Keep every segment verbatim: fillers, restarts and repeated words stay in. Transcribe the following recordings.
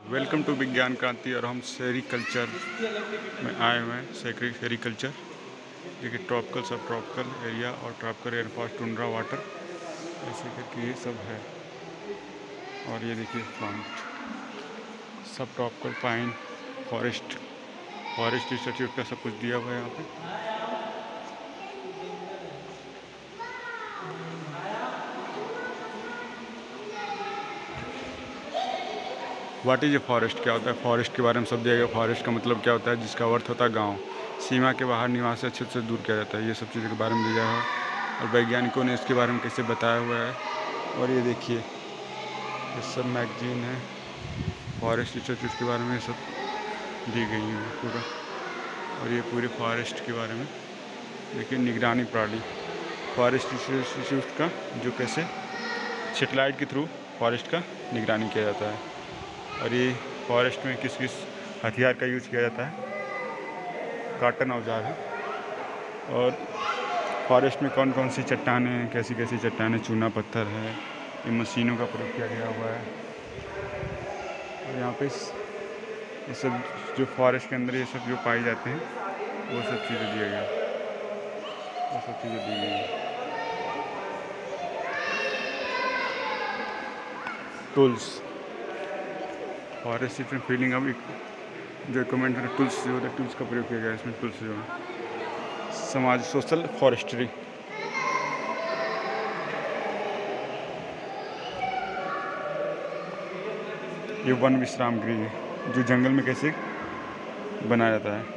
Welcome to विज्ञान क्रांति। और हम सेरिकल्चर में आए हुए हैं। सेरिकल्चर देखिए, ट्रॉपिकल सब ट्रॉपिकल एरिया और ट्रॉपिकल एयरफॉर्स टुंड्रा वाटर ऐसे करके ये सब है। और ये देखिए प्लांट सब tropical pine forest forest institute का सब कुछ दिया हुआ है यहाँ पे। व्हाट इज़ ए फॉरेस्ट, क्या होता है फॉरेस्ट के बारे में सब दिया गया। फॉरेस्ट का मतलब क्या होता है, जिसका अर्थ होता है गांव, सीमा के बाहर निवास से अच्छे से दूर किया जाता है। ये सब चीज़ों के बारे में दिया है और वैज्ञानिकों ने इसके बारे में कैसे बताया हुआ है। और ये देखिए ये सब मैगजीन है फॉरेस्ट इंस्टीट्यूट के बारे में सब दी गई है पूरा। और ये पूरे फॉरेस्ट के बारे में देखिए, निगरानी प्रणाली फॉरेस्ट इंस्टीट्यूट का, जो कैसे सेटेलाइट के थ्रू फॉरेस्ट का निगरानी किया जाता है। और ये फॉरेस्ट में किस किस हथियार का यूज़ किया जाता है, काटन औजार है। और फॉरेस्ट में कौन कौन सी चट्टानें हैं, कैसी कैसी चट्टानें, चूना पत्थर है, ये मशीनों का प्रयोग किया गया हुआ है। और यहाँ पे ये सब जो फॉरेस्ट के अंदर ये सब जो पाई जाते हैं वो सब चीज़ें दिया गया वो सब चीज़ें दी गई हैं। टूल्स फॉरेस्ट में फीलिंग अब जो इक्विपमेंट है, टूल्स जो होता है, टूल्स का प्रयोग किया गया है इसमें। टूल्स जो है समाज सोशल फॉरेस्ट्री। ये वन विश्राम गृह है, जो जंगल में कैसे बनाया जाता है।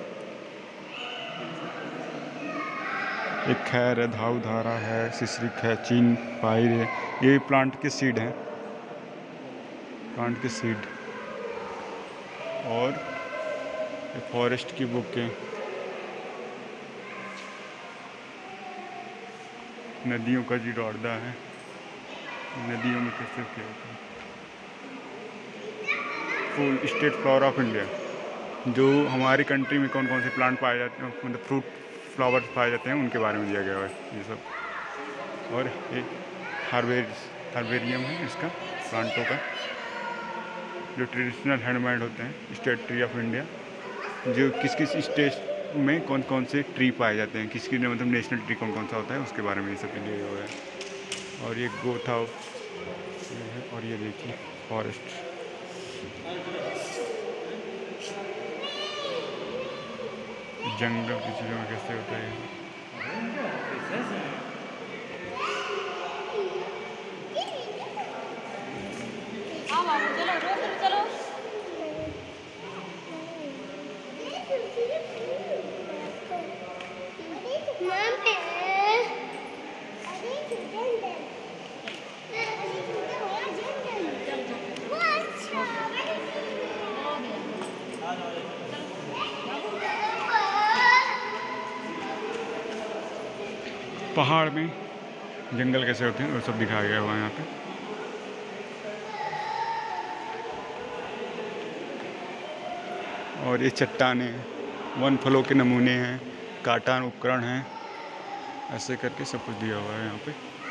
एक खैर है, धाउ धारा है, सिसरिक है, चीन पायर है। ये प्लांट के सीड हैं, प्लांट के सीड। और फॉरेस्ट की बुकें, नदियों का जिरौदा है, नदियों में कैसे क्या होता है। फूल स्टेट फ्लावर ऑफ इंडिया, जो हमारी कंट्री में कौन कौन से प्लांट पाए जाते हैं, मतलब फ्रूट फ्लावर्स पाए जाते हैं, उनके बारे में दिया गया है ये सब। और एक हार्वेर हार्वेरियम है इसका, प्लांटों का, जो ट्रेडिशनल हैंडमेड होते हैं। स्टेट ट्री ऑफ इंडिया, जो किस किस स्टेट में कौन कौन से ट्री पाए जाते हैं, किस किस मतलब नेशनल ट्री कौन कौन सा होता है, उसके बारे में ये सब दिया हुआ है। और ये गोथ हाउस ये है। और ये देखिए फॉरेस्ट, जंगल की चीज़ों में कैसे होता है। पहाड़ में जंगल कैसे होते हैं वो सब दिखाया गया हुआ है यहाँ पे। और ये चट्टानें, वन फलों के नमूने हैं, काटान उपकरण हैं, ऐसे करके सब कुछ दिया हुआ है यहाँ पे।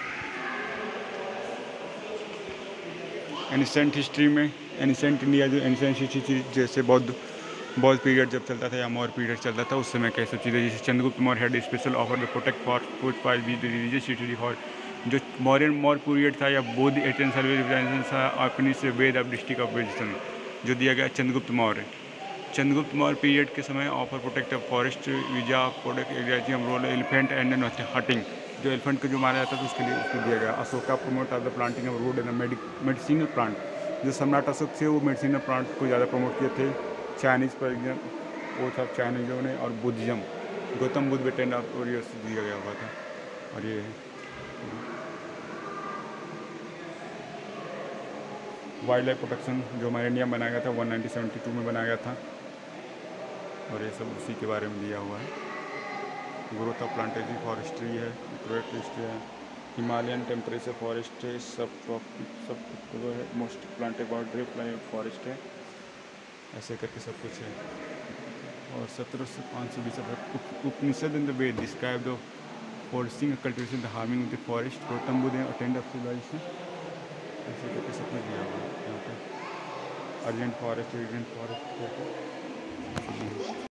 एनिसेंट हिस्ट्री में, एनिसेंट इंडिया, जो एनिसेंट हिस्ट्री जैसे बौद्ध बौद्ध पीरियड जब चलता था या मौर्य पीरियड चलता था, उस समय कैसे चीज़ें, जैसे Chandragupta Maurya had special offer the protect for food pile be the religious city for, जो मौर्य मौर्य पीरियड था या बौद्ध एटेन सर्वे था, अपनी से वेद ऑफ डिस्ट्रिक्ट ऑफ वेजिस्टन जो दिया गया चंद्रगुप्त मौर्य। चंद्रगुप्त मौर्य पीरियड के समय offer protect forest visa product area role elephant and hunting, जो एलिफेंट को जो मारा जाता था उसके लिए उसको दिया गया। Ashoka promote of the planting of wood and medicinal plant, जो सम्राट अशोक थे वो मेडिसिनल प्लांट को ज़्यादा प्रमोट किए थे। चाइनीज़ पर वो था चाइनीजों ने। और बुद्धिज्म, गौतम बुद्ध बेटेंड ऑफ ओरियस दिया गया हुआ था। और ये वाइल्ड लाइफ प्रोटेक्शन जो हमारे इंडिया में बनाया गया था, वन नाइनटीन सेवेंटी टू में बनाया गया था। और ये सब उसी के बारे में दिया हुआ है। ग्रोथ ऑफ प्लांटेशन फॉरेस्ट्री है, हिस्ट्री है, हिमालयन टेम्परेचर फॉरेस्ट है, सब ट्रॉपिक सब है, मोस्ट प्लांटेड बाउंड्री फॉरेस्ट है, ऐसे करके सब कुछ है। और सत्रह सौ पाँच सौ बीस Upanishad in the Veda describe the foresting cultivation the harming of the forest, Gautam Buddha attend of civilization, ऐसे करके सब कुछ दिया हुआ है यहाँ पे। Urgent forest agent forest